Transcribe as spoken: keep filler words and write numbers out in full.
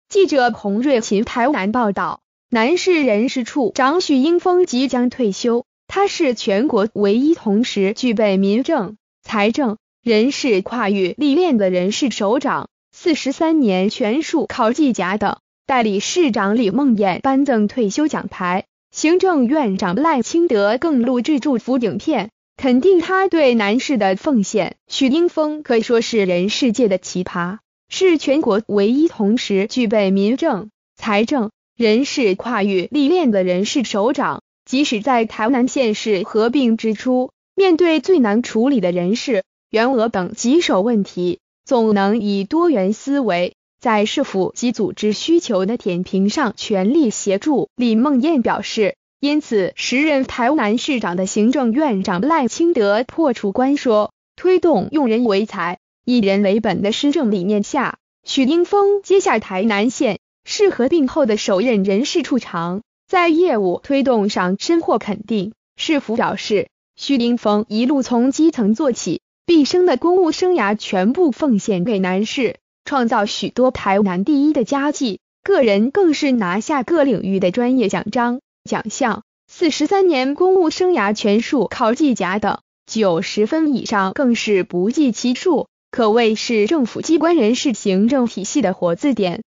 记者洪瑞琴台南报道，南市人事处长许英峰即将退休，他是全国唯一同时具备民政、财政、人事跨域历练的人事首长。四十三年全数考绩甲等。代理市长李梦燕颁赠退休奖牌，行政院长赖清德更录制祝福影片，肯定他对南市的奉献。许英峰可以说是人事界的奇葩，是全国唯一同时具备民政、财政、人事跨域历练的人事首长。即使在台南县市合并之初，面对最难处理的人事、员额等棘手问题，总能以多元思维，在市府及组织需求的填平上全力协助。李梦燕表示，因此时任台南市长的行政院长赖清德破除关说，推动用人为才、以人为本的施政理念下，许英峰接下台南县市合并后的首任人事处长，在业务推动上深获肯定。市府表示，许英峰一路从基层做起，毕生的公务生涯全部奉献给南市，创造许多台南第一的佳绩，个人更是拿下各领域的专业奖章、奖项。四十三年公务生涯全数考绩甲等，九十分以上更是不计其数，可谓是政府机关人事行政体系的活字典。